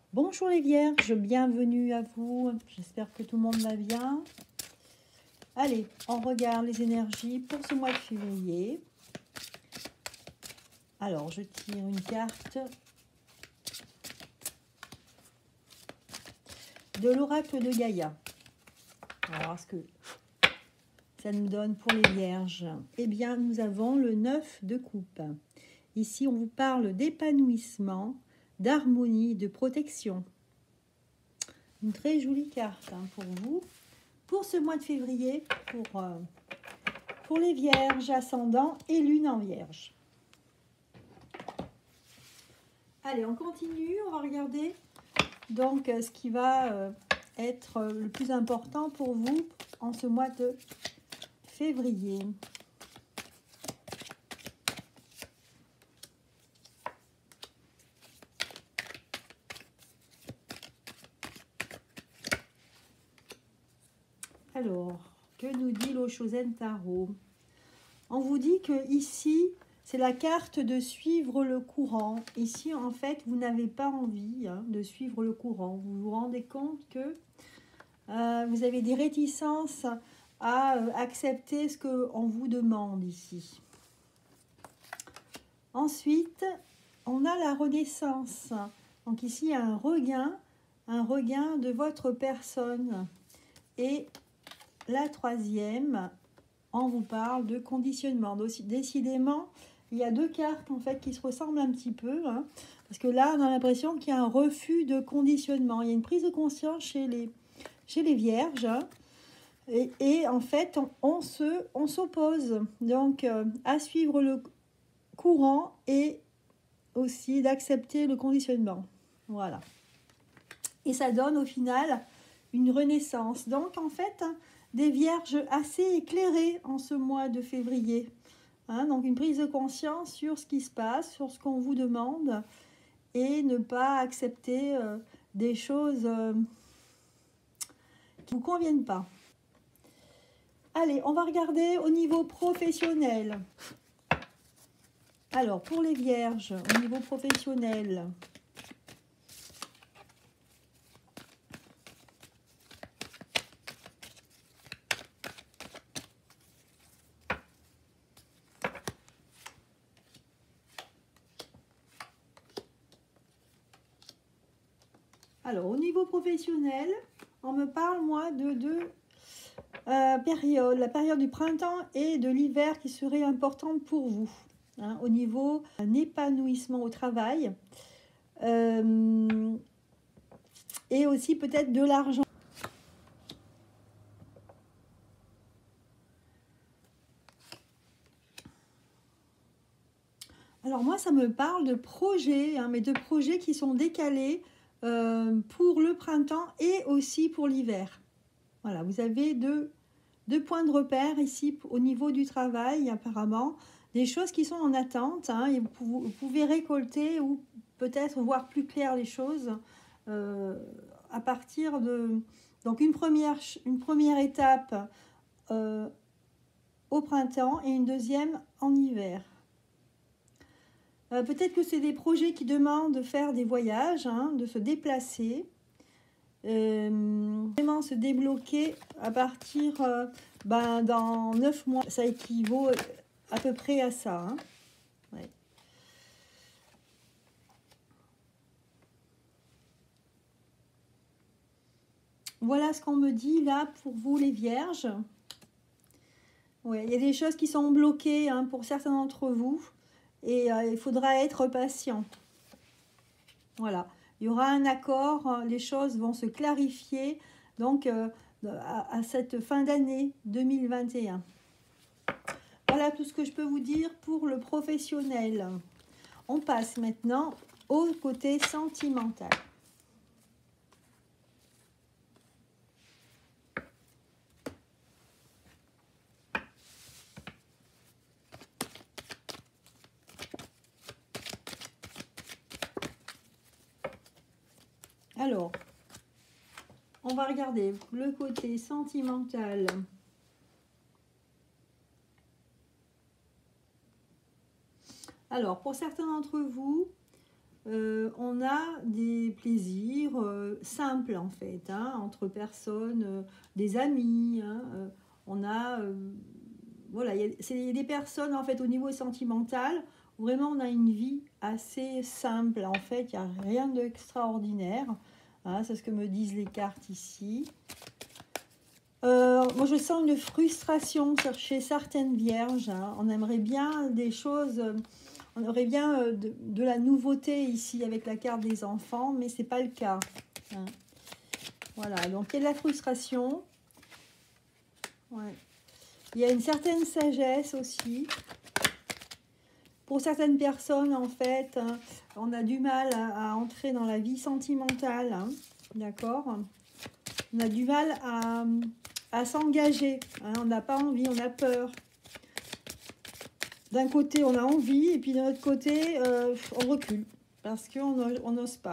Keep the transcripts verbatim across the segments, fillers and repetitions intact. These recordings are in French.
Bonjour les vierges, bienvenue à vous. J'espère que tout le monde va bien. Allez, on regarde les énergies pour ce mois de février. Alors, je tire une carte de l'oracle de Gaïa. On va voir ce que ça nous donne pour les vierges. Eh bien, nous avons le neuf de coupe. Ici, on vous parle d'épanouissement, d'harmonie, de protection. Une très jolie carte hein, pour vous. Pour ce mois de février, pour, euh, pour les vierges, ascendant et lune en vierge. Allez, on continue, on va regarder donc euh, ce qui va euh, être euh, le plus important pour vous en ce mois de février. Alors, que nous dit l'Oshozen Tarot? On vous dit que ici, c'est la carte de suivre le courant. Ici, en fait, vous n'avez pas envie hein, de suivre le courant. Vous vous rendez compte que euh, vous avez des réticences à euh, accepter ce qu'on vous demande ici. Ensuite, on a la renaissance. Donc ici, il y a un regain, un regain de votre personne. Et la troisième, on vous parle de conditionnement. Donc, décidément, il y a deux cartes en fait qui se ressemblent un petit peu. Hein, parce que là, on a l'impression qu'il y a un refus de conditionnement. Il y a une prise de conscience chez les, chez les vierges. Hein, et, et en fait, on, on se, on s'oppose donc euh, à suivre le courant et aussi d'accepter le conditionnement. Voilà. Et ça donne au final une renaissance. Donc en fait, des vierges assez éclairées en ce mois de février. Hein, donc une prise de conscience sur ce qui se passe, sur ce qu'on vous demande et ne pas accepter euh, des choses euh, qui ne vous conviennent pas. Allez, on va regarder au niveau professionnel. Alors, pour les vierges, au niveau professionnel, alors au niveau professionnel, on me parle moi de deux euh, périodes, la période du printemps et de l'hiver qui serait importante pour vous. Hein, au niveau d'un épanouissement au travail euh, et aussi peut-être de l'argent. Alors moi, ça me parle de projets, hein, mais de projets qui sont décalés euh, pour le printemps et aussi pour l'hiver. Voilà, vous avez deux, deux points de repère ici au niveau du travail, apparemment. Des choses qui sont en attente hein, et vous, vous pouvez récolter ou peut-être voir plus clair les choses euh, à partir de... Donc une première, une première étape euh, au printemps et une deuxième en hiver. Euh, peut-être que c'est des projets qui demandent de faire des voyages, hein, de se déplacer, euh, vraiment se débloquer à partir euh, ben, dans neuf mois. Ça équivaut à peu près à ça. Hein. Ouais. Voilà ce qu'on me dit là pour vous les vierges. Ouais, il y a des choses qui sont bloquées hein, pour certains d'entre vous et euh, il faudra être patient. Voilà, il y aura un accord, les choses vont se clarifier donc euh, à, à cette fin d'année deux mille vingt et un. Voilà tout ce que je peux vous dire pour le professionnel. On passe maintenant au côté sentimental. Alors, on va regarder le côté sentimental. Alors, pour certains d'entre vous, euh, on a des plaisirs euh, simples en fait, hein, entre personnes, euh, des amis. Hein, euh, on a, euh, voilà, c'est des personnes en fait au niveau sentimental où vraiment on a une vie assez simple. En fait, il n'y a rien d'extraordinaire. Hein, c'est ce que me disent les cartes ici. Euh, moi, je sens une frustration chez certaines vierges. Hein. On aimerait bien des choses. On aurait bien euh, de, de la nouveauté ici avec la carte des enfants, mais ce n'est pas le cas. Hein. Voilà, donc il y a de la frustration. Ouais. Il y a une certaine sagesse aussi. Pour certaines personnes, en fait, hein, on a du mal à, à entrer dans la vie sentimentale. Hein, d'accord? On a du mal à, à s'engager. Hein, on n'a pas envie, on a peur. D'un côté, on a envie, et puis de l'autre côté, euh, on recule, parce qu'on n'ose pas.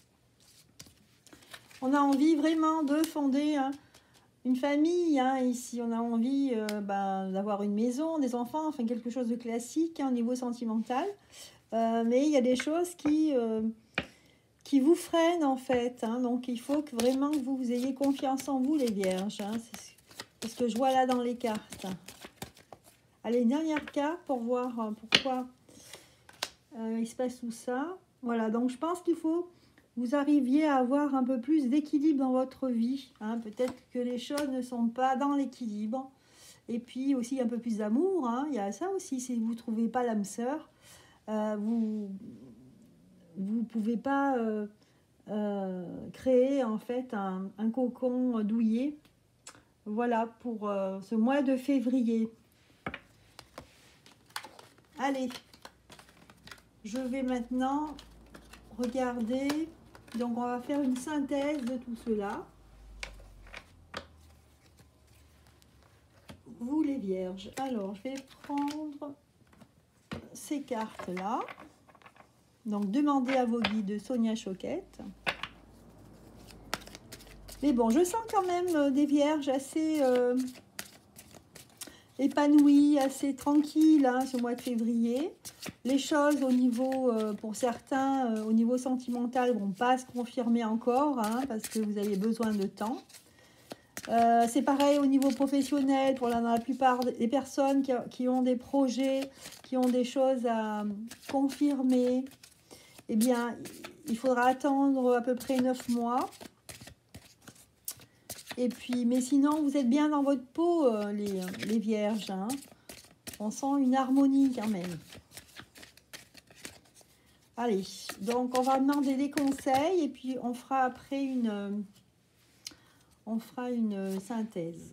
On a envie vraiment de fonder hein, une famille, hein, ici. On a envie euh, ben, d'avoir une maison, des enfants, enfin quelque chose de classique hein, au niveau sentimental. Euh, mais il y a des choses qui, euh, qui vous freinent, en fait. Hein, donc, il faut que vraiment que vous, vous ayez confiance en vous, les vierges. Hein, c'est ce que je vois là dans les cartes. Allez, une dernière carte pour voir euh, pourquoi euh, il se passe tout ça. Voilà, donc je pense qu'il faut que vous arriviez à avoir un peu plus d'équilibre dans votre vie. Hein. Peut-être que les choses ne sont pas dans l'équilibre. Et puis aussi un peu plus d'amour. Hein. Il y a ça aussi, si vous ne trouvez pas l'âme sœur, euh, vous ne pouvez pas euh, euh, créer en fait un, un cocon douillet. Voilà, pour euh, ce mois de février. Allez, je vais maintenant regarder. Donc, on va faire une synthèse de tout cela. Vous, les vierges. Alors, je vais prendre ces cartes-là. Donc, demandez à vos guides, Sonia Choquette. Mais bon, je sens quand même des vierges assez... Euh, épanoui, assez tranquille hein, ce mois de février. Les choses au niveau, euh, pour certains, euh, au niveau sentimental, ne vont pas se confirmer encore, hein, parce que vous avez besoin de temps. Euh, c'est pareil au niveau professionnel, pour la, la plupart des personnes qui, qui ont des projets, qui ont des choses à confirmer, eh bien, il faudra attendre à peu près neuf mois. Et puis, mais sinon, vous êtes bien dans votre peau, euh, les, les vierges. Hein. On sent une harmonie quand même. Allez, donc on va demander des conseils et puis on fera après une, on fera une synthèse.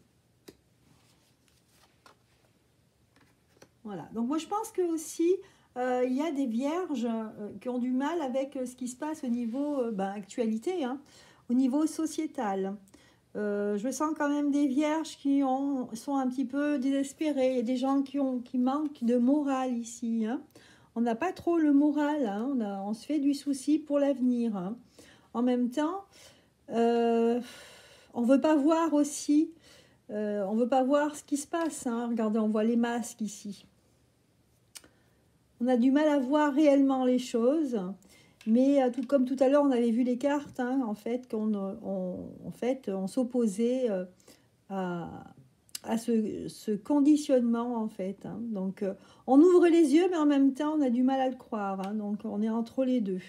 Voilà, donc moi je pense que aussi euh, il y a des vierges euh, qui ont du mal avec ce qui se passe au niveau euh, ben, actualité, hein, au niveau sociétal. Euh, je sens quand même des vierges qui ont, sont un petit peu désespérées. Il y a des gens qui, ont, qui manquent de morale ici. Hein. On n'a pas trop le moral. Hein. On, a, on se fait du souci pour l'avenir. Hein. En même temps, euh, on ne veut pas voir aussi, euh, on ne veut pas voir ce qui se passe. Hein. Regardez, on voit les masques ici. On a du mal à voir réellement les choses. Mais tout, comme tout à l'heure, on avait vu les cartes, hein, en fait, qu'on on, en fait, on s'opposait euh, à, à ce, ce conditionnement, en fait. Hein. Donc, euh, on ouvre les yeux, mais en même temps, on a du mal à le croire. Hein. Donc, on est entre les deux.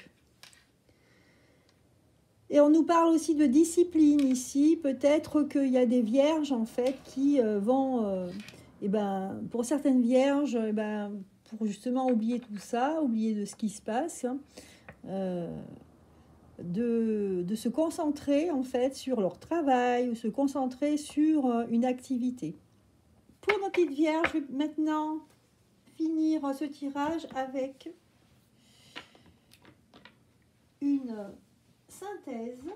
Et on nous parle aussi de discipline ici. Peut-être qu'il y a des vierges, en fait, qui euh, vont... Euh, eh ben, pour certaines vierges, eh ben, pour justement oublier tout ça, oublier de ce qui se passe... Hein, Euh, de, de se concentrer en fait sur leur travail ou se concentrer sur euh, une activité. Pour ma petite vierge, je vais maintenant finir ce tirage avec une synthèse.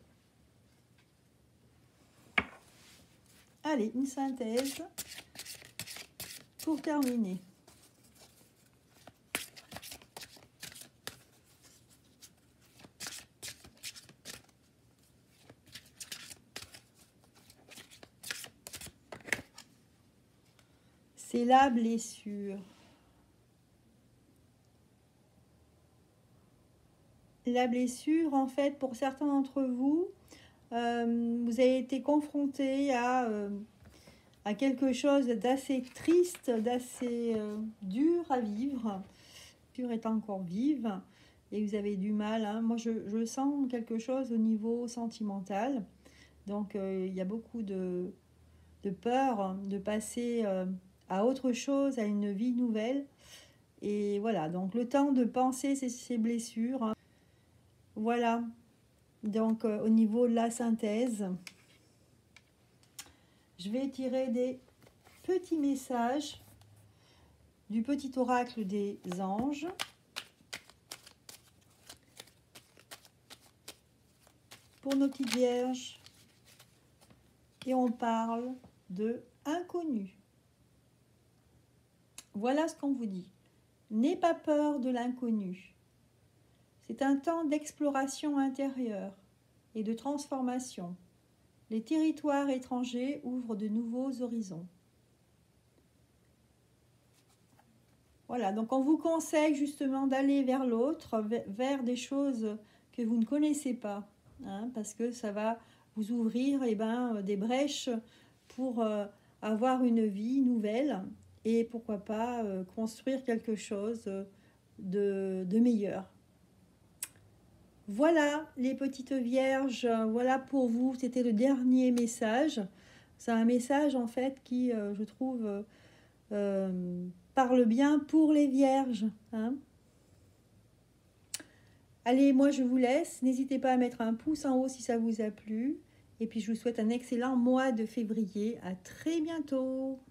Allez, une synthèse pour terminer. C'est la blessure. la blessure, en fait, pour certains d'entre vous, euh, vous avez été confronté à, euh, à quelque chose d'assez triste, d'assez euh, dur à vivre. La blessure est encore vive et vous avez du mal. Hein. Moi, je, je sens quelque chose au niveau sentimental. Donc, euh, il y a beaucoup de, de peur de passer euh, à autre chose, à une vie nouvelle. Et voilà, donc le temps de penser ces, ces blessures. Hein. Voilà, donc euh, au niveau de la synthèse, je vais tirer des petits messages du petit oracle des anges. Pour nos petites vierges. Et on parle de inconnu. Voilà ce qu'on vous dit. N'aie pas peur de l'inconnu. C'est un temps d'exploration intérieure et de transformation. Les territoires étrangers ouvrent de nouveaux horizons. Voilà, donc on vous conseille justement d'aller vers l'autre, vers des choses que vous ne connaissez pas, hein, parce que ça va vous ouvrir eh ben, des brèches pour euh, avoir une vie nouvelle et pourquoi pas euh, construire quelque chose de, de meilleur. Voilà les petites vierges, voilà pour vous, c'était le dernier message. C'est un message en fait qui, euh, je trouve, euh, parle bien pour les vierges. Hein. Allez, moi je vous laisse, n'hésitez pas à mettre un pouce en haut si ça vous a plu. Et puis je vous souhaite un excellent mois de février. À très bientôt.